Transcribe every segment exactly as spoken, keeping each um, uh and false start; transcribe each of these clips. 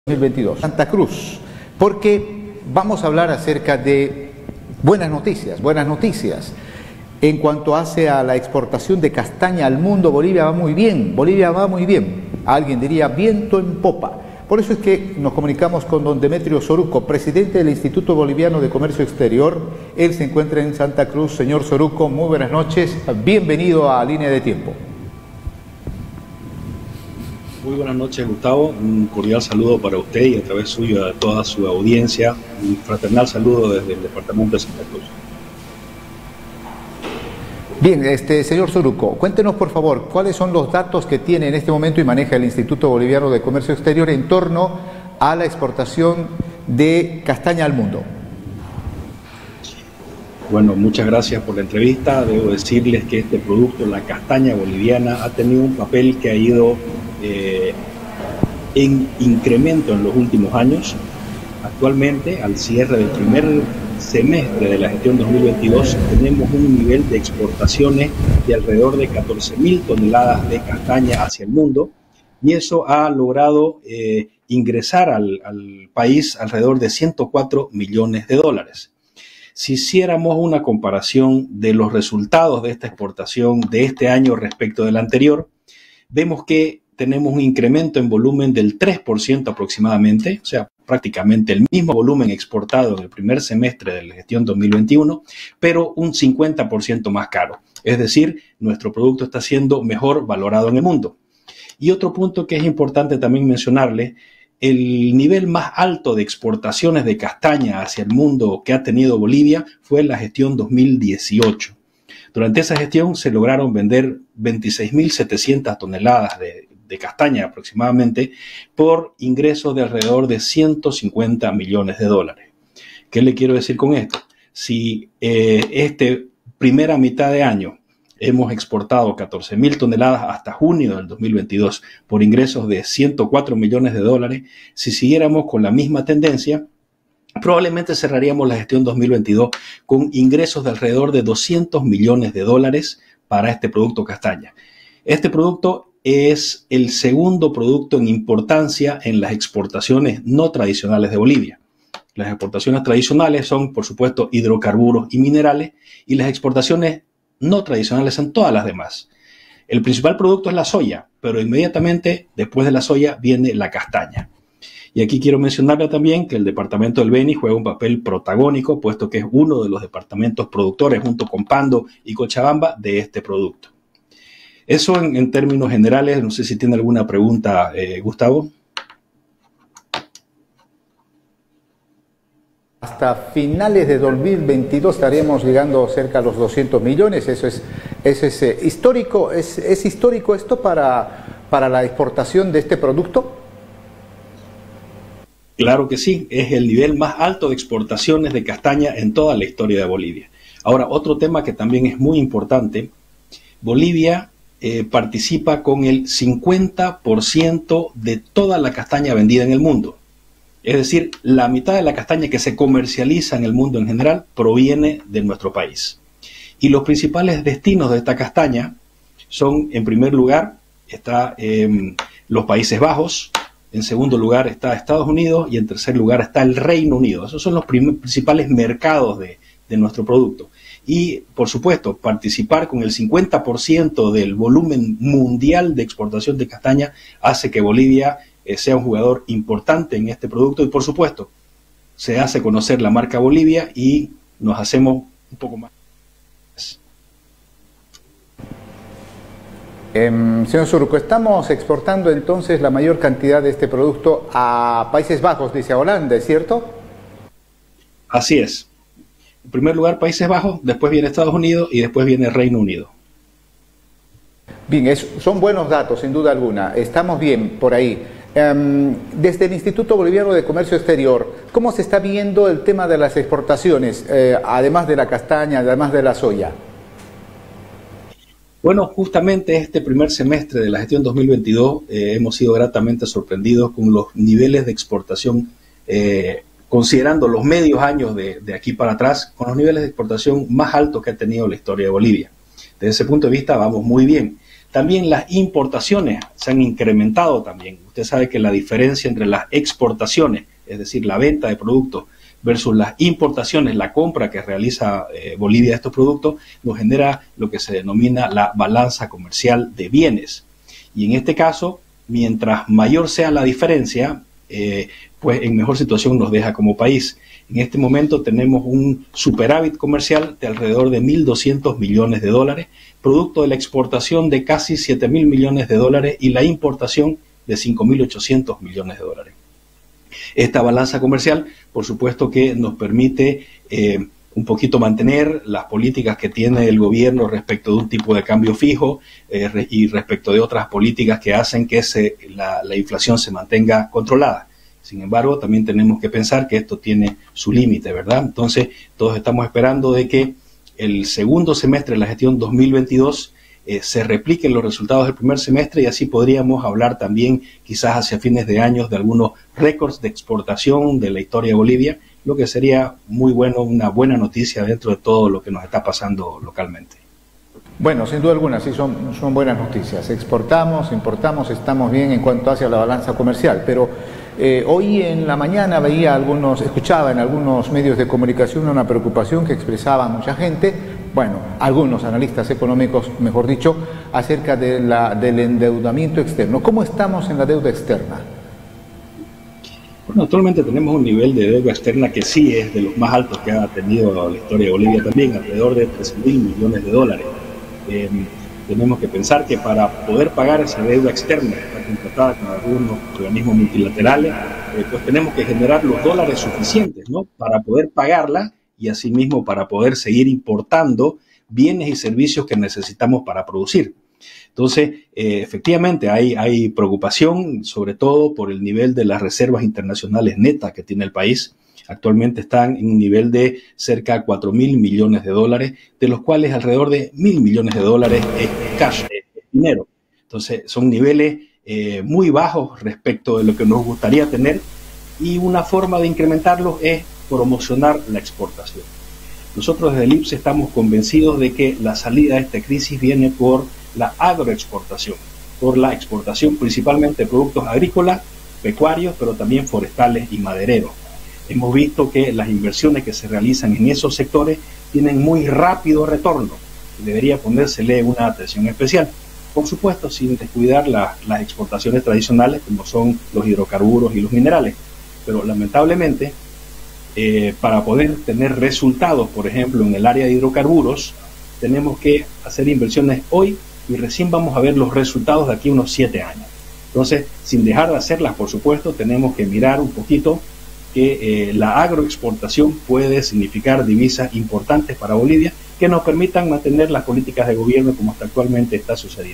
dos mil veintidós. Santa Cruz, porque vamos a hablar acerca de buenas noticias, buenas noticias. En cuanto hace a la exportación de castaña al mundo, Bolivia va muy bien, Bolivia va muy bien. Alguien diría viento en popa. Por eso es que nos comunicamos con don Demetrio Soruco, presidente del Instituto Boliviano de Comercio Exterior. Él se encuentra en Santa Cruz. Señor Soruco, muy buenas noches, bienvenido a Línea de Tiempo. Muy buenas noches, Gustavo. Un cordial saludo para usted y a través suyo a toda su audiencia. Un fraternal saludo desde el departamento de Santa Cruz. Bien, este, señor Soruco, cuéntenos por favor, ¿cuáles son los datos que tiene en este momento y maneja el Instituto Boliviano de Comercio Exterior en torno a la exportación de castaña al mundo? Bueno, muchas gracias por la entrevista. Debo decirles que este producto, la castaña boliviana, ha tenido un papel que ha ido eh, en incremento en los últimos años. Actualmente, al cierre del primer semestre de la gestión dos mil veintidós, tenemos un nivel de exportaciones de alrededor de catorce mil toneladas de castaña hacia el mundo, y eso ha logrado eh, ingresar al, al país alrededor de ciento cuatro millones de dólares. Si hiciéramos una comparación de los resultados de esta exportación de este año respecto del anterior, vemos que tenemos un incremento en volumen del tres por ciento aproximadamente, o sea, prácticamente el mismo volumen exportado en el primer semestre de la gestión dos mil veintiuno, pero un cincuenta por ciento más caro. Es decir, nuestro producto está siendo mejor valorado en el mundo. Y otro punto que es importante también mencionarle, el nivel más alto de exportaciones de castaña hacia el mundo que ha tenido Bolivia fue en la gestión dos mil dieciocho. Durante esa gestión se lograron vender veintiséis mil setecientas toneladas de, de castaña aproximadamente por ingresos de alrededor de ciento cincuenta millones de dólares. ¿Qué le quiero decir con esto? Si eh, este primera mitad de año hemos exportado catorce mil toneladas hasta junio del dos mil veintidós por ingresos de ciento cuatro millones de dólares. Si siguiéramos con la misma tendencia, probablemente cerraríamos la gestión dos mil veintidós con ingresos de alrededor de doscientos millones de dólares para este producto castaña. Este producto es el segundo producto en importancia en las exportaciones no tradicionales de Bolivia. Las exportaciones tradicionales son, por supuesto, hidrocarburos y minerales, y las exportaciones no tradicionales son todas las demás. El principal producto es la soya, pero inmediatamente después de la soya viene la castaña. Y aquí quiero mencionarle también que el departamento del Beni juega un papel protagónico, puesto que es uno de los departamentos productores, junto con Pando y Cochabamba, de este producto. Eso en, en términos generales. No sé si tiene alguna pregunta, eh, Gustavo. Hasta finales de dos mil veintidós estaremos llegando cerca a los doscientos millones. Eso es, eso es eh, histórico. ¿Es, es histórico esto para, para la exportación de este producto? Claro que sí. Es el nivel más alto de exportaciones de castaña en toda la historia de Bolivia. Ahora, otro tema que también es muy importante. Bolivia eh, participa con el cincuenta por ciento de toda la castaña vendida en el mundo. Es decir, la mitad de la castaña que se comercializa en el mundo en general proviene de nuestro país. Y los principales destinos de esta castaña son, en primer lugar, está eh, los Países Bajos, en segundo lugar está Estados Unidos y en tercer lugar está el Reino Unido. Esos son los principales mercados de, de nuestro producto. Y, por supuesto, participar con el cincuenta por ciento del volumen mundial de exportación de castaña hace que Bolivia Eh, sea un jugador importante en este producto, y por supuesto se hace conocer la marca Bolivia y nos hacemos un poco más. Eh, señor Soruco, estamos exportando entonces la mayor cantidad de este producto a Países Bajos, dice, a Holanda, ¿es cierto? Así es. En primer lugar Países Bajos, después viene Estados Unidos y después viene Reino Unido. Bien, es, son buenos datos, sin duda alguna. Estamos bien por ahí. Um, desde el Instituto Boliviano de Comercio Exterior, ¿cómo se está viendo el tema de las exportaciones, eh, además de la castaña, además de la soya? Bueno, justamente este primer semestre de la gestión dos mil veintidós eh, hemos sido gratamente sorprendidos con los niveles de exportación, eh, considerando los medios años de, de aquí para atrás, con los niveles de exportación más altos que ha tenido la historia de Bolivia. Desde ese punto de vista vamos muy bien. También las importaciones se han incrementado también. Usted sabe que la diferencia entre las exportaciones, es decir, la venta de productos, versus las importaciones, la compra que realiza eh, Bolivia de estos productos, nos genera lo que se denomina la balanza comercial de bienes. Y en este caso, mientras mayor sea la diferencia, eh, pues en mejor situación nos deja como país. En este momento tenemos un superávit comercial de alrededor de mil doscientos millones de dólares, producto de la exportación de casi siete mil millones de dólares y la importación de cinco mil ochocientos millones de dólares. Esta balanza comercial, por supuesto que nos permite eh, un poquito mantener las políticas que tiene el gobierno respecto de un tipo de cambio fijo eh, re, y respecto de otras políticas que hacen que se, la, la inflación se mantenga controlada. Sin embargo, también tenemos que pensar que esto tiene su límite, ¿verdad? Entonces, todos estamos esperando de que el segundo semestre de la gestión dos mil veintidós eh, se repliquen los resultados del primer semestre y así podríamos hablar también quizás hacia fines de años de algunos récords de exportación de la historia de Bolivia, lo que sería muy bueno, una buena noticia dentro de todo lo que nos está pasando localmente. Bueno, sin duda alguna, sí son, son buenas noticias. Exportamos, importamos, estamos bien en cuanto hacia la balanza comercial, pero eh, hoy en la mañana veía algunos, escuchaba en algunos medios de comunicación una preocupación que expresaba mucha gente, bueno, algunos analistas económicos, mejor dicho, acerca de la, del endeudamiento externo. ¿Cómo estamos en la deuda externa? Bueno, actualmente tenemos un nivel de deuda externa que sí es de los más altos que ha tenido la historia de Bolivia también, alrededor de trece mil millones de dólares. Eh, tenemos que pensar que para poder pagar esa deuda externa que está contratada con algunos organismos multilaterales, eh, pues tenemos que generar los dólares suficientes, ¿no?, para poder pagarla y asimismo para poder seguir importando bienes y servicios que necesitamos para producir. Entonces, eh, efectivamente hay, hay preocupación, sobre todo por el nivel de las reservas internacionales netas que tiene el país. Actualmente están en un nivel de cerca de cuatro mil millones de dólares, de los cuales alrededor de mil millones de dólares es cash, es dinero. Entonces, son niveles eh, muy bajos respecto de lo que nos gustaría tener y una forma de incrementarlos es promocionar la exportación. Nosotros desde el I P S estamos convencidos de que la salida de esta crisis viene por la agroexportación, por la exportación principalmente de productos agrícolas, pecuarios, pero también forestales y madereros. Hemos visto que las inversiones que se realizan en esos sectores tienen muy rápido retorno y debería ponérsele una atención especial. Por supuesto, sin descuidar la, las exportaciones tradicionales como son los hidrocarburos y los minerales. Pero lamentablemente, eh, para poder tener resultados, por ejemplo, en el área de hidrocarburos, tenemos que hacer inversiones hoy y recién vamos a ver los resultados de aquí a unos siete años. Entonces, sin dejar de hacerlas, por supuesto, tenemos que mirar un poquito que eh, la agroexportación puede significar divisas importantes para Bolivia que nos permitan mantener las políticas de gobierno como hasta actualmente está sucediendo.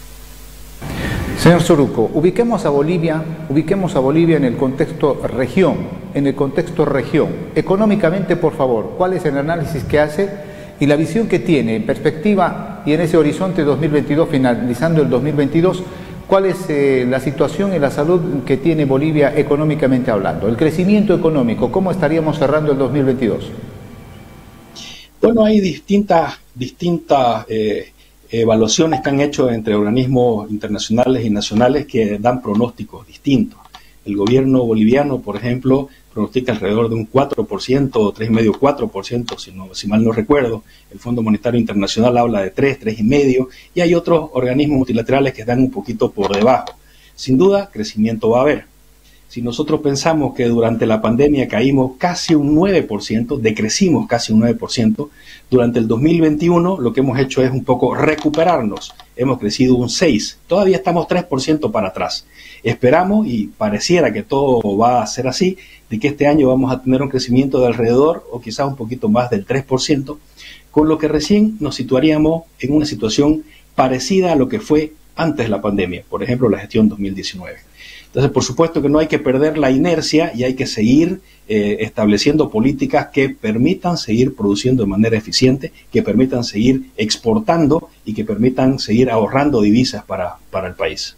Señor Soruco, ubiquemos a Bolivia, ubiquemos a Bolivia en el contexto región, en el contexto región. Económicamente, por favor, ¿cuál es el análisis que hace y la visión que tiene en perspectiva y en ese horizonte dos mil veintidós, finalizando el dos mil veintidós, cuál es eh, la situación y la salud que tiene Bolivia económicamente hablando? El crecimiento económico, ¿cómo estaríamos cerrando el dos mil veintidós? Bueno, hay distintas, distintas eh, evaluaciones que han hecho entre organismos internacionales y nacionales que dan pronósticos distintos. El gobierno boliviano, por ejemplo, pronostica alrededor de un cuatro por ciento o tres coma cinco, cuatro por ciento, si, no, si mal no recuerdo. El Fondo Monetario Internacional habla de tres, tres coma cinco y hay otros organismos multilaterales que están un poquito por debajo. Sin duda, crecimiento va a haber. Si nosotros pensamos que durante la pandemia caímos casi un nueve por ciento, decrecimos casi un nueve por ciento, durante el dos mil veintiuno lo que hemos hecho es un poco recuperarnos. Hemos crecido un seis por ciento, todavía estamos tres por ciento para atrás. Esperamos, y pareciera que todo va a ser así, de que este año vamos a tener un crecimiento de alrededor o quizás un poquito más del tres por ciento, con lo que recién nos situaríamos en una situación parecida a lo que fue antes de la pandemia, por ejemplo la gestión dos mil diecinueve. Entonces, por supuesto que no hay que perder la inercia y hay que seguir eh, estableciendo políticas que permitan seguir produciendo de manera eficiente, que permitan seguir exportando y que permitan seguir ahorrando divisas para, para el país.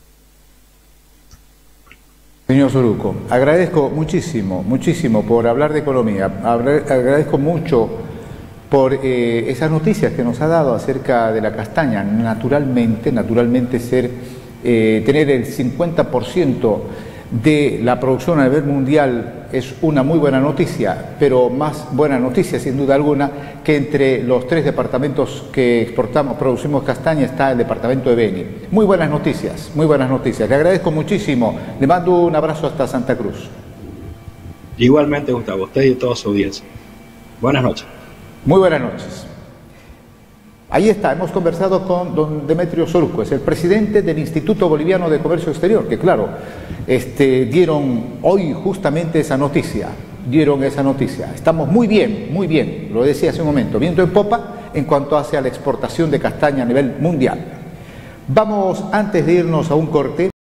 Señor Soruco, agradezco muchísimo, muchísimo por hablar de economía. Agradezco mucho por eh, esas noticias que nos ha dado acerca de la castaña. Naturalmente, naturalmente ser, eh, tener el cincuenta por ciento de la producción a nivel mundial es una muy buena noticia, pero más buena noticia sin duda alguna que entre los tres departamentos que exportamos, producimos castaña, está el departamento de Beni. Muy buenas noticias, muy buenas noticias. Le agradezco muchísimo, le mando un abrazo hasta Santa Cruz. Igualmente, Gustavo, usted y toda su audiencia. Buenas noches. Muy buenas noches. Ahí está, hemos conversado con don Demetrio Soruco, es el presidente del Instituto Boliviano de Comercio Exterior, que claro, este, dieron hoy justamente esa noticia, dieron esa noticia. Estamos muy bien, muy bien, lo decía hace un momento, viento en popa en cuanto hace a la exportación de castaña a nivel mundial. Vamos, antes de irnos a un corte,